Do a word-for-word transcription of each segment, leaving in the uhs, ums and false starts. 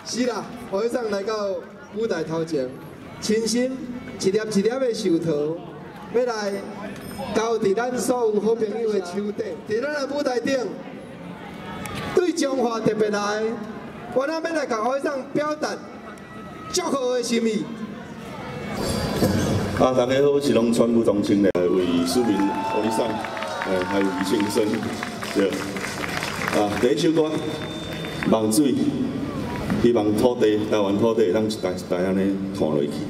是啦，和尚来到舞台头前，亲身一粒一粒的寿桃，要来交伫咱所有好朋友的手底，伫咱的舞台顶，对中华特别来，我咱要来甲和尚表达祝贺的心意。 啊，大家好，我是龙川武中青的，为市民和你送，呃，还有余庆生，对。啊，第一首歌《梦水》。 希望土地，台湾土地，咱一代一代安尼传落去。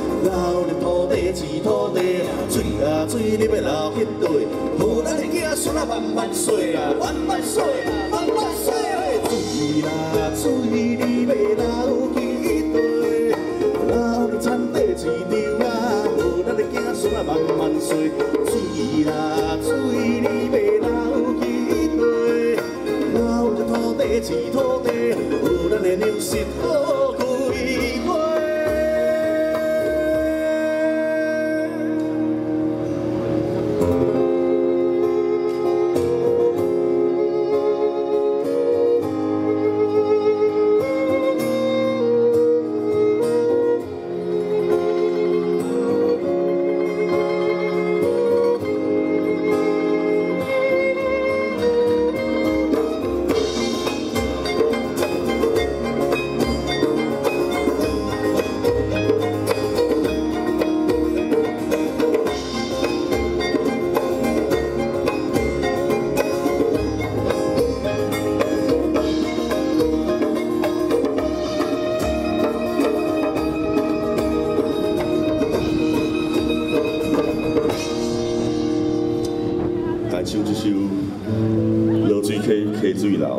水啊水，你要留迄对，互咱的子孙万万岁啊，万万岁啊，万万岁啊！水啦水，你要流几多？流产地水流啊，无咱的子孙啊万万岁。水啦水，你要流几多？流这土地饲土地，无咱的粮食好开花。 唱这首《落水溪溪水流》。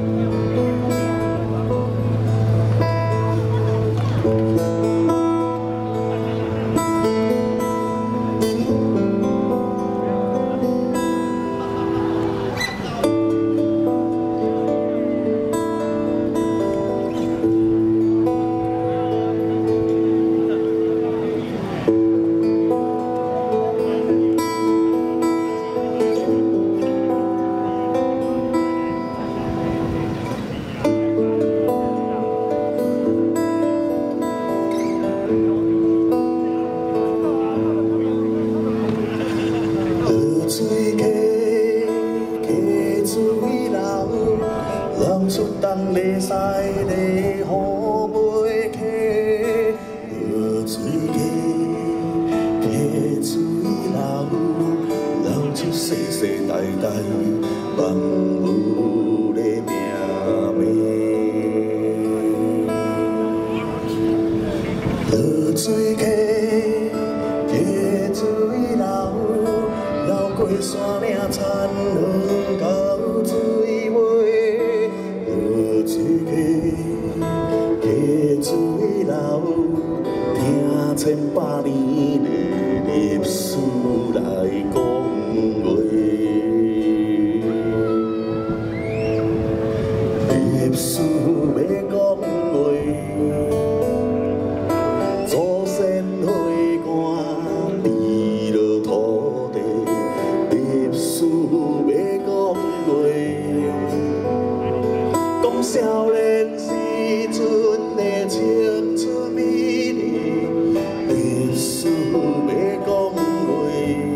出东犁西犁，雨袂溪，落水溪，溪水流，流出世世代代万物的命脉。落水溪，溪水流，流过山岭田园到水尾。 水溪，溪水流，听千百年的历史来讲话。历史要讲话，祖先血汗滴落土地。历史要讲话。 少年时阵的青春美丽，历史要讲话，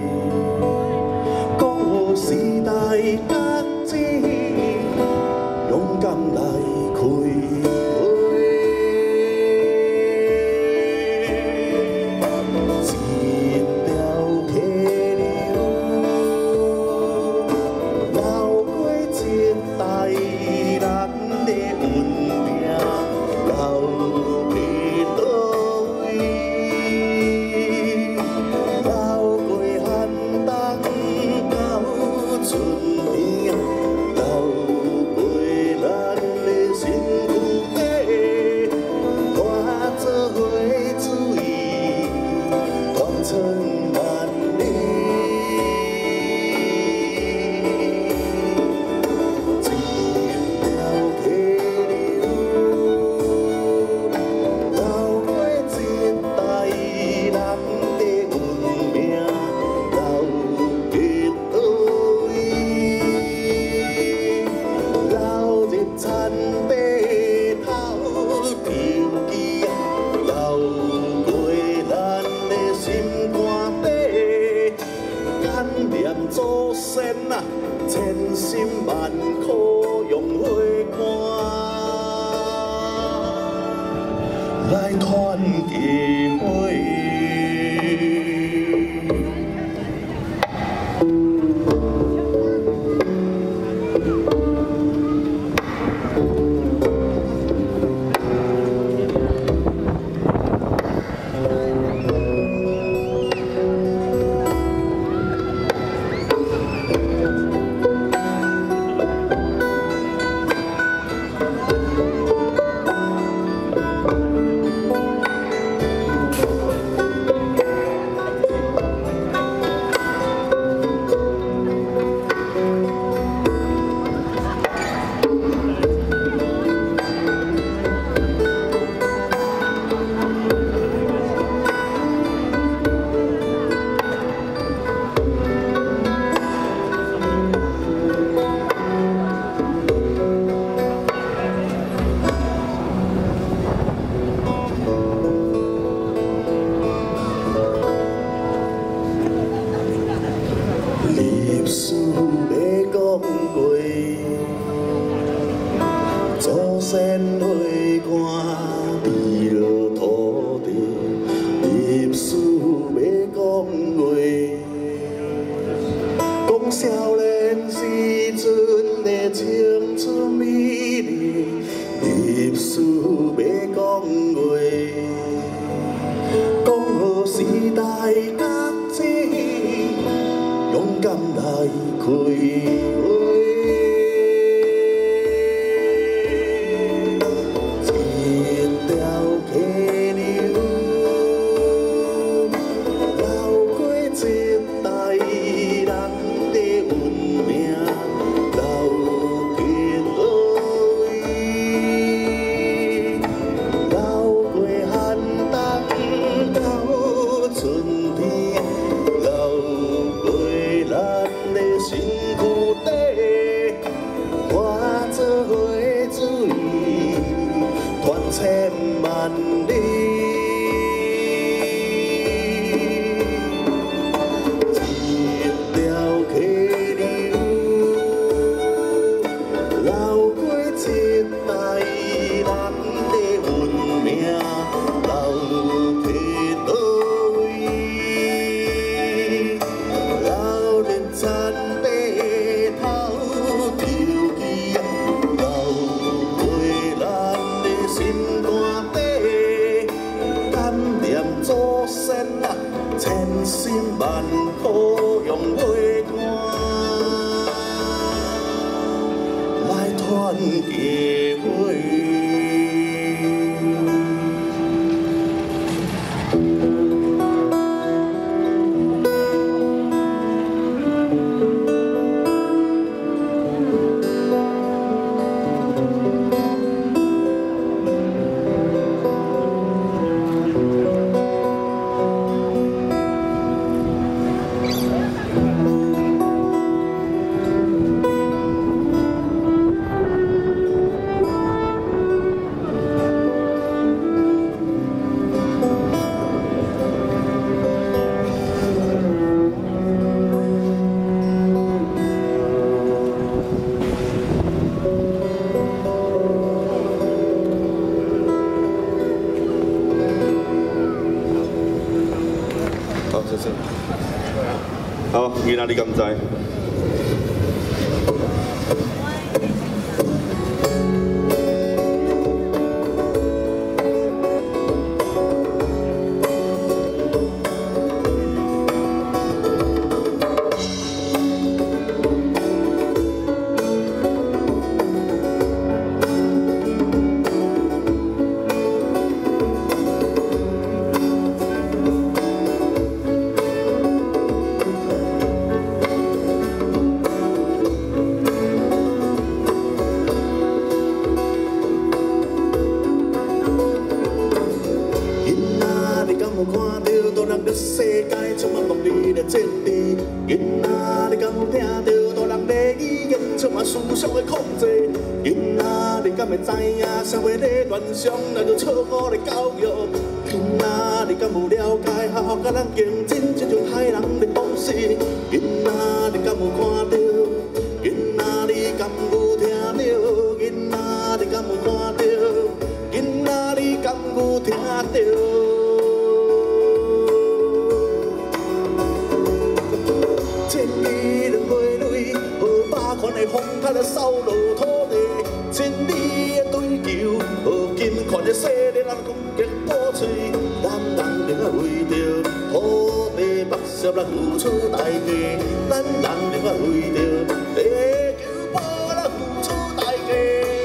讲予时代革子勇敢来开花。一条溪流，流过一代人。 祖先啊，千辛万苦用血汗来团结伙。 山花冠，地落土地，历史要讲话。讲少年时阵的青春美丽，历史要讲话。讲好时代角色，勇敢来开花。 千万里，一条溪流，流过一代人的运命，流去倒位？流入残白头潮起，流过咱的心。 祖先啊，千辛万苦用血汗来团结伙。 好，谢谢。好，今仔日感谢。世界充满动力的战地，囡仔，你敢有听到大人的语言充满思想的控制？囡仔，你敢会知影社会的乱象，咱就错误的教育？囡仔，你敢有了解学校甲咱竞争这种害人的东西？囡仔，你敢有看到？囡仔，你敢有听到？囡仔，你敢有看到？囡仔，你敢有听到？ 千里的花蕊，和百款的风塔来扫落土地；千里的追求，和金款的势力来攻击破碎。咱人着爱为着土地白色来付出代价，咱人着爱为着地球保来付出代价。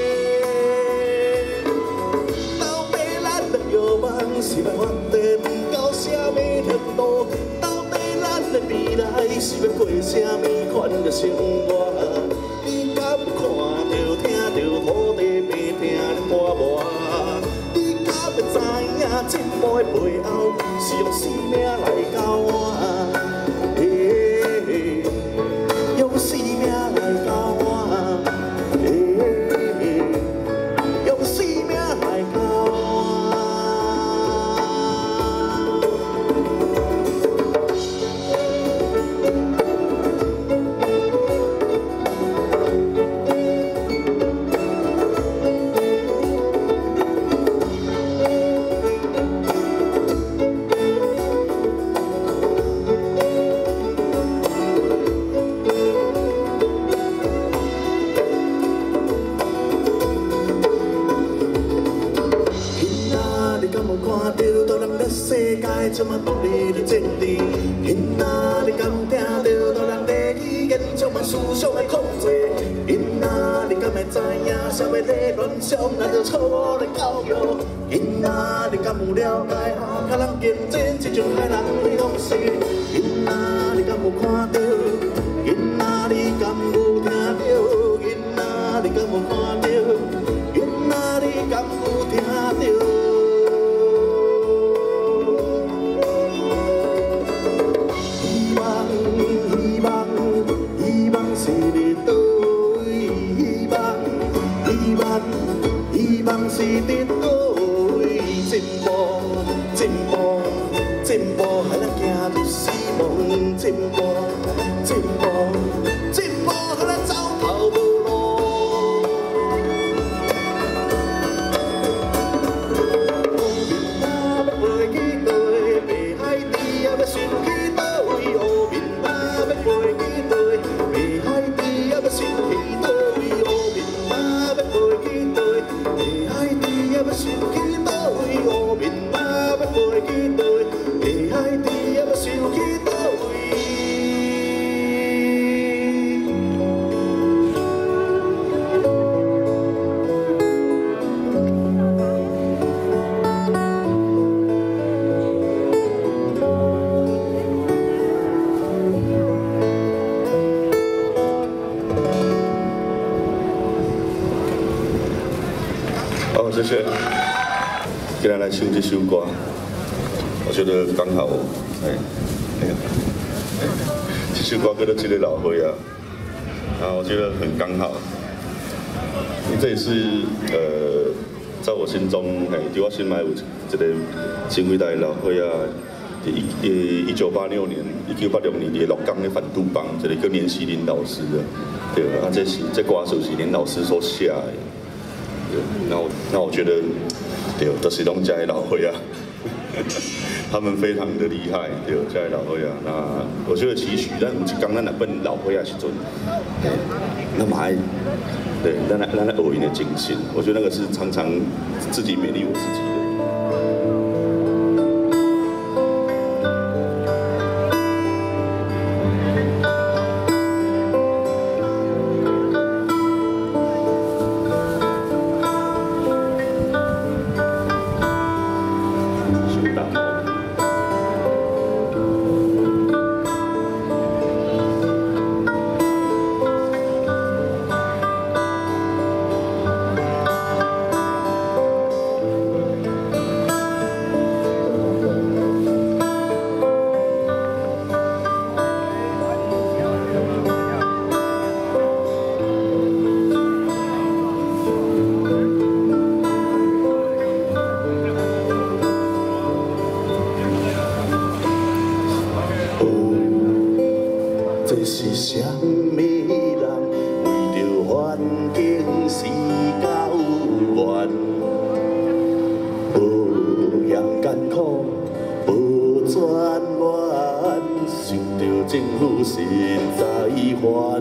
到底咱的愿望是要发展到什么程度？ 咱的未来是要过什么款的生活？你敢看到、听到土地病痛的大磨？你敢会知影进步的背后是用生命来交换？欸、用生命来交换，欸、用生命来交换。 去战地。囡仔，你敢有听到大人在语言充满思想的控制？囡仔，你敢会知影啥物在乱象，咱就错误的教育？囡仔，你敢有了解下较人竞争，这种害人的东西？囡仔，你敢有看到？囡仔，你敢有听到？囡仔，你敢有看到？囡仔，你敢有听到？希望，希望，希望是伫倒位？希望，希望，希望是伫倒位？进步，进步，进步，害咱行入死亡。进步，进步，进步，害咱走投无路。乌面仔要飞去倒位？北海猪也要想去倒位？乌面仔要飞去倒位？北海猪也要想去倒位？乌面仔要飞去倒位？北海猪也要想去倒位？乌面仔要飞去倒位？北海猪也要想去倒位？ 好，谢谢。今天来唱这首歌，我觉得刚好，哎，哎呀，这首歌叫做《这个老伙仔》啊，我觉得很刚好。这也是呃，在我心中，哎，伫我心内有一个真伟大的老伙仔。一一一九八六年，一九八六年伫鹿港的反杜邦，一个叫连锡林老师的，对啊，这是这歌词是连老师所写的。对，那我那我觉得，对，都是拢家的老伙仔，他们非常的厉害，对，家的老伙仔。那我觉得期许，咱有一天咱来奔老伙仔时阵，嘿，那么爱，对，咱来咱来学因的精神，我觉得那个是常常自己勉励我自己的。 这是啥物人为着环境死到有缘？无嫌艰苦，无转弯，想着政府实在还，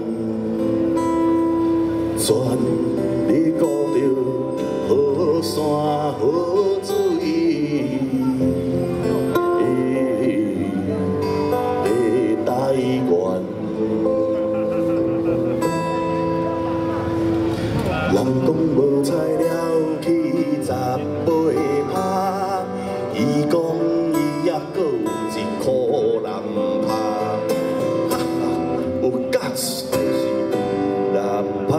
全力顾着好山好水。台湾，人讲无材料去十八拍，伊讲伊还阁有一箍人拍，哈哈，有价值就是有人拍，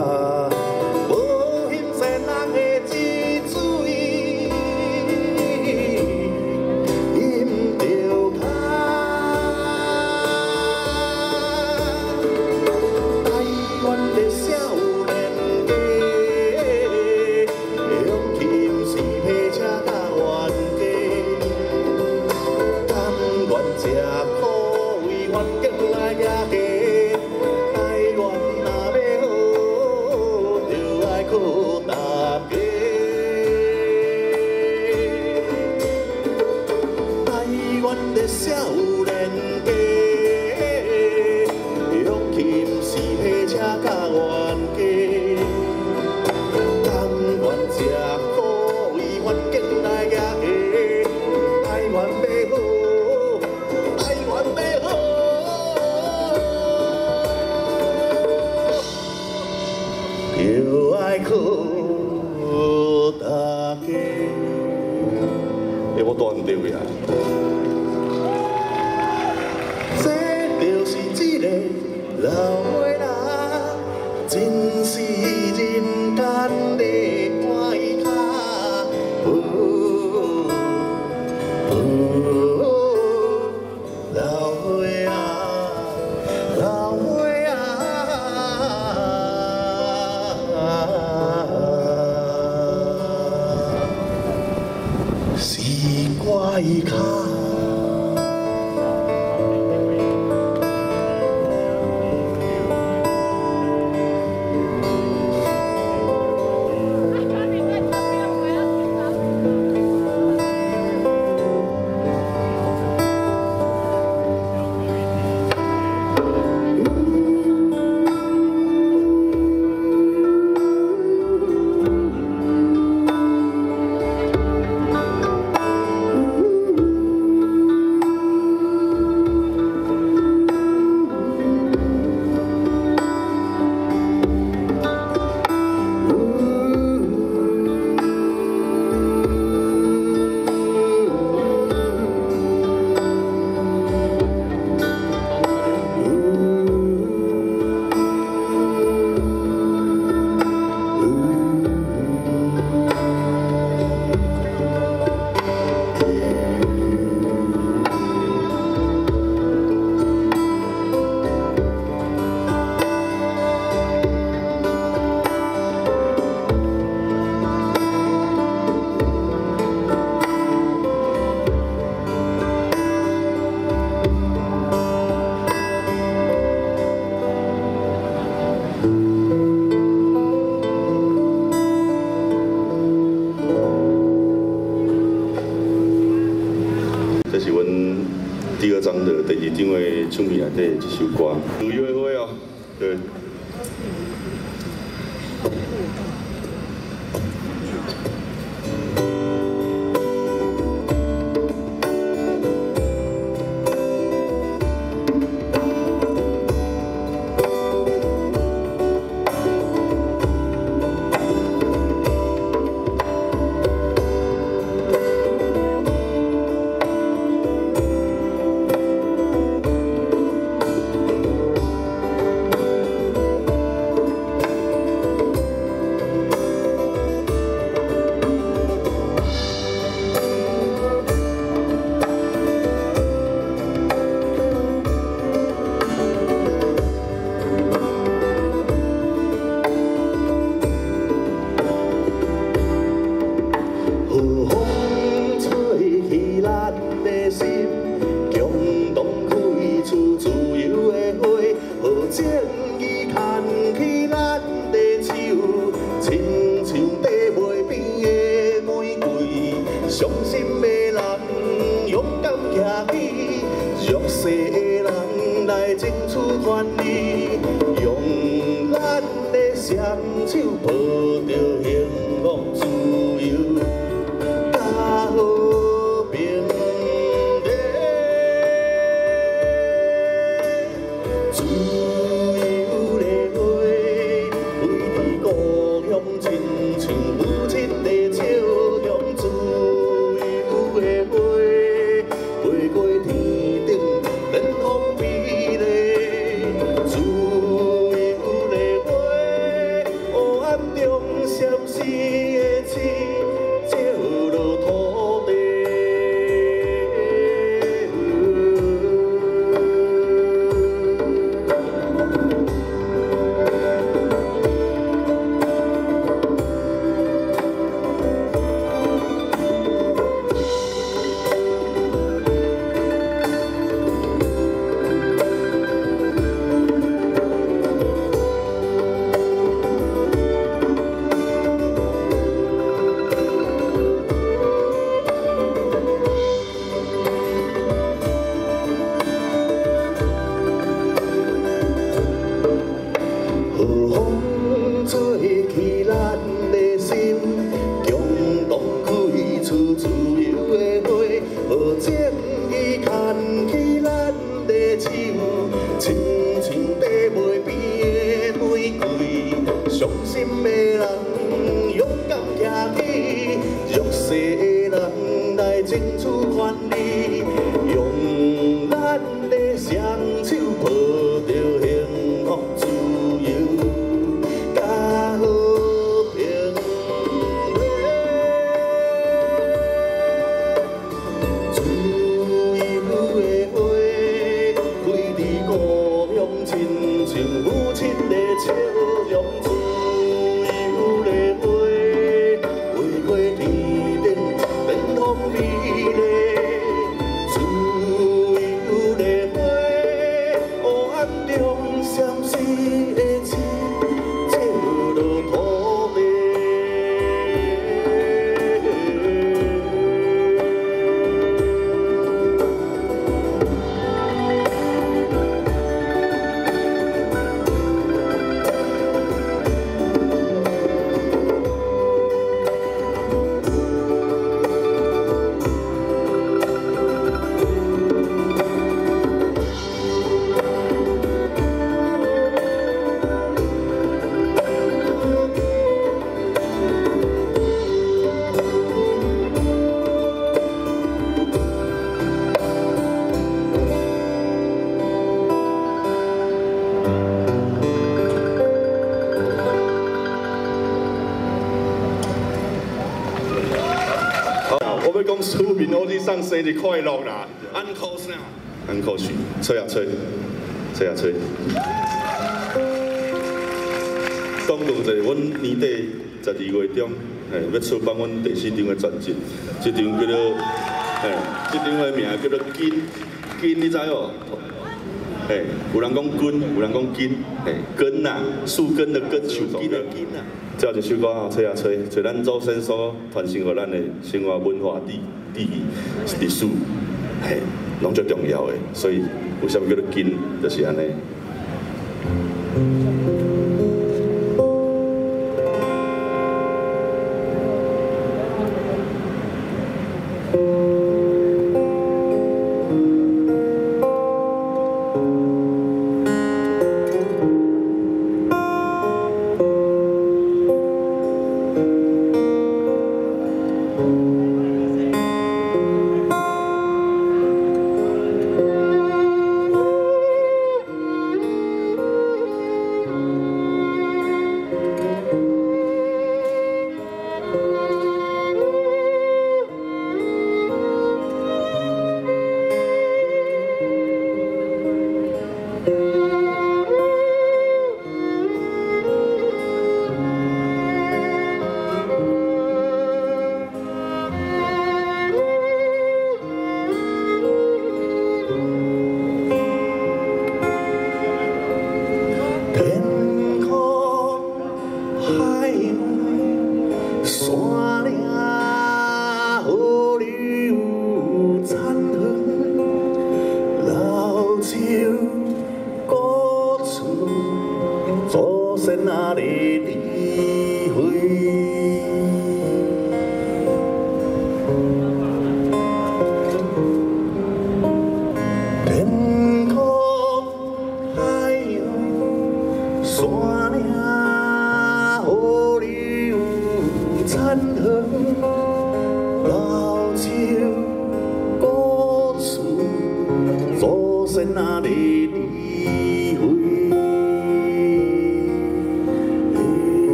无欣赏人的之水。 大家。 哎，我断掉呀。 这就是一个老的人，真是人间的怪咖。哦哦，老的啊，老的啊，是怪咖。 这是阮第二张的第二张的唱片内底一首歌，自由的花哦，对。 正义牵起咱的手，亲像地袂边的玫瑰，伤心的人勇敢徛起，弱势的人来争取权利，用咱的双手抱着幸福自由，甲和平。 自由的花，为你故乡亲像母亲的笑容。自由的花，飞过天顶，远方美丽。自由的花，黑暗中闪烁的星，照落土地。 风吹起咱的心，共同开出自由的花。和正义牵起咱的手，亲像地袂边的玫瑰。伤心的人双手抱着幸福自由，甲和平。自由的花，开伫故乡，亲像母亲的笑容。自由的花，花花天顶，变风美丽。 相思的情，照落土地。 我要讲苏明我你上生日快乐啦！安可啥？安可许，吹啊吹，吹啊吹。讲到者，阮年底十二月中，嘿，要出版阮第四张的专辑，这张叫做，嘿，这张的名叫做根，根你知哦？嘿，有人讲根，有人讲根，嘿，根呐，树根的根，树根的根呐。 这一首歌吼，吹啊吹，找咱祖先所传承互咱的生活文化底底历史，嘿，拢最重要的。所以为什么叫做根，就是安尼。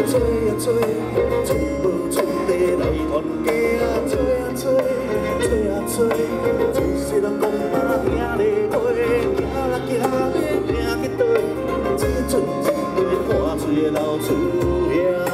做啊做，从无出地来团结啊，做啊做，做啊做，就是人讲嘛，行咧过，行啦行咧行去倒，这阵一杯汗水的流出兄。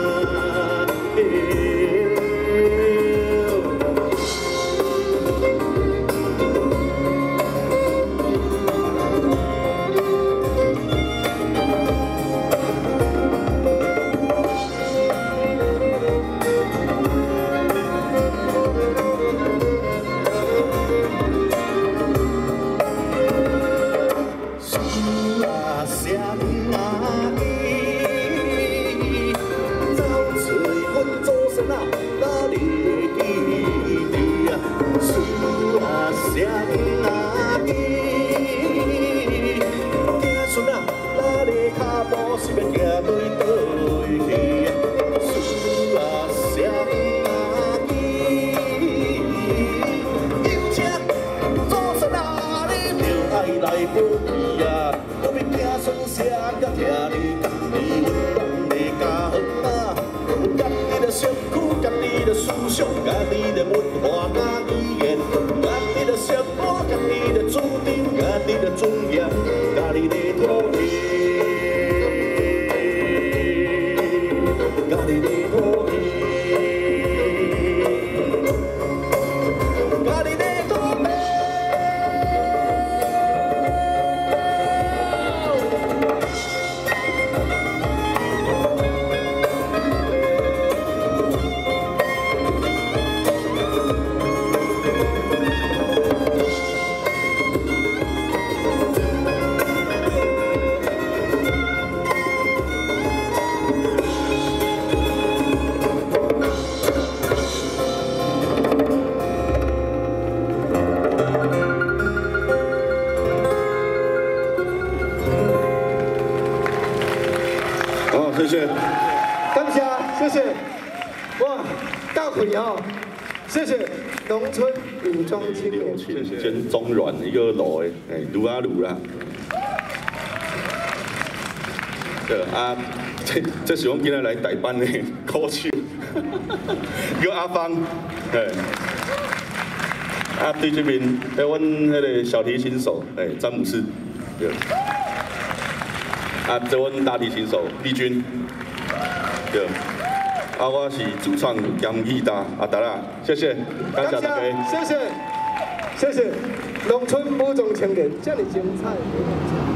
谢谢， 感谢，谢谢，哇，到会哦，谢谢农村武装青年， 谢谢，先中软一个路的，哎，撸啊撸啦，对啊，这这是我们今日来代班的歌手，叫阿芳，哎，啊对这边，哎，阮迄个小提琴手，哎，詹姆斯，对。 啊，这阮大提琴手丽君，对，啊，我是主唱兼吉他阿达拉，谢谢，感谢大家， 谢谢，谢谢，农村武装青年，这么精彩。